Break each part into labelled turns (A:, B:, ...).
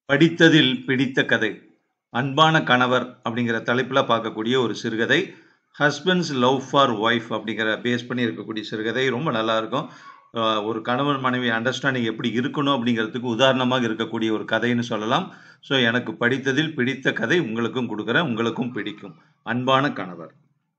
A: படித்ததில் பிடித்த கதை அன்பான கணவர் அப்படிங்கிற தலைப்புல பார்க்கக்கூடிய ஒரு சிறுகதை. ஹஸ்பண்ட்ஸ் லவ் ஃபார் ஒய்ஃப் அப்படிங்கிற பேஸ் பண்ணி இருக்கக்கூடிய சிறுகதை ரொம்ப நல்லா இருக்கும். ஒரு கணவன் மனைவி அண்டர்ஸ்டாண்டிங் எப்படி இருக்கணும் அப்படிங்கிறதுக்கு உதாரணமாக இருக்கக்கூடிய ஒரு கதைன்னு சொல்லலாம். ஸோ எனக்கு படித்ததில் பிடித்த கதை உங்களுக்கும் கொடுக்குறேன், உங்களுக்கும் பிடிக்கும். அன்பான கணவர்.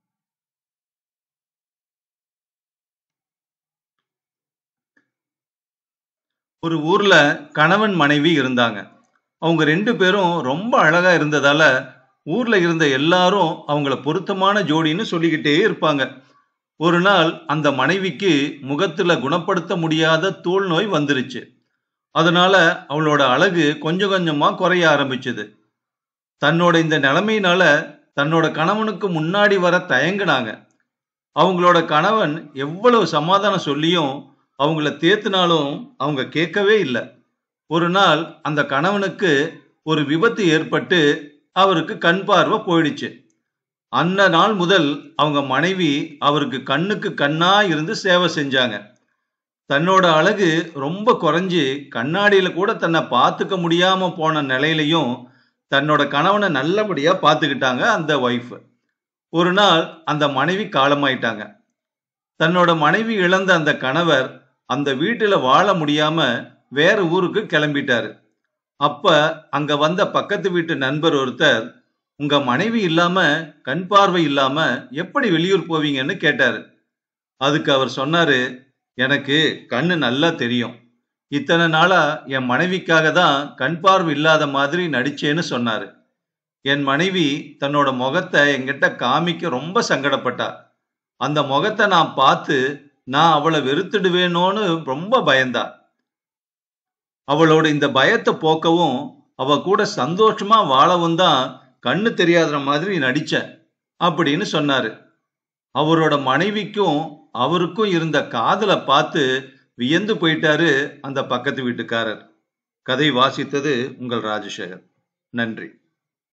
A: ஒரு ஊர்ல கணவன் மனைவி இருந்தாங்க. அவங்க 2 பேரும் ரொம்ப அழகா இருந்ததால, ஊர்ல இருந்த எல்லாரும் அவங்கள பொருத்தமான ஜோடின்னு சொல்லிக்கிட்டே இருப்பாங்க. ஒரு நாள் அந்த மனைவிக்கு முகத்துல குணப்படுத்த முடியாத தோல் நோய் வந்துருச்சு. அதனால அவளோட அழகு கொஞ்சம் கொஞ்சமா குறைய ஆரம்பிச்சது. தன்னோட இந்த நிலைமையினால தன்னோட கணவனுக்கு முன்னாடி வர தயங்குனாங்க. அவங்களோட கணவன் எவ்வளவு சமாதானம் சொல்லியும் அவங்கள தேத்துனாலும் அவங்க கேட்கவே இல்ல. ஒரு நாள் அந்த கணவனுக்கு ஒரு விபத்து ஏற்பட்டு அவருக்கு கண் பார்வை போயிடுச்சு. அந்த நாள் முதல் அவங்க மனைவி அவருக்கு கண்ணுக்கு கண்ணா இருந்து சேவை செஞ்சாங்க. தன்னோட அழகு ரொம்ப குறைஞ்சு கண்ணாடியில கூட தன்னை பார்த்துக்க முடியாம போன நிலையிலையும் தன்னோட கணவனை நல்லபடியா பார்த்துக்கிட்டாங்க அந்த ஒய்ஃப். ஒரு நாள் அந்த மனைவி காலமாயிட்டாங்க. தன்னோட மனைவி இழந்த அந்த கணவர் அந்த வீட்டுல வாழ முடியாம வேற ஊருக்கு கிளம்பிட்டாரு. அப்ப அங்க வந்த பக்கத்து வீட்டு நண்பர் ஒருத்தர், உங்க மனைவி இல்லாம கண் பார்வை இல்லாம எப்படி வெளியூர் போவீங்கன்னு கேட்டாரு. அதுக்கு அவர் சொன்னாரு, எனக்கு கண்ணு நல்லா தெரியும். இத்தனை நாளா என் மனைவிக்காக தான் கண் பார்வை இல்லாத மாதிரி நடிச்சேன்னு சொன்னாரு. என் மனைவி தன்னோட முகத்தை என்கிட்ட காமிக்க ரொம்ப சங்கடப்பட்டா. அந்த முகத்தை நான் பார்த்து நான் அவளை வெறுத்துடுவேனோன்னு ரொம்ப பயந்தா. அவளோட இந்த பயத்தை போக்கவும் அவ கூட சந்தோஷமா வாழவும் தான் கண்ணு தெரியாத மாதிரி நடிச்சேன் அப்படின்னு சொன்னாரு. அவரோட மனைவிக்கும் அவருக்கும் இருந்த காதலை பார்த்து வியந்து போயிட்டாரு அந்த பக்கத்து வீட்டுக்காரர். கதை வாசித்தது உங்கள் ராஜசேகர். நன்றி.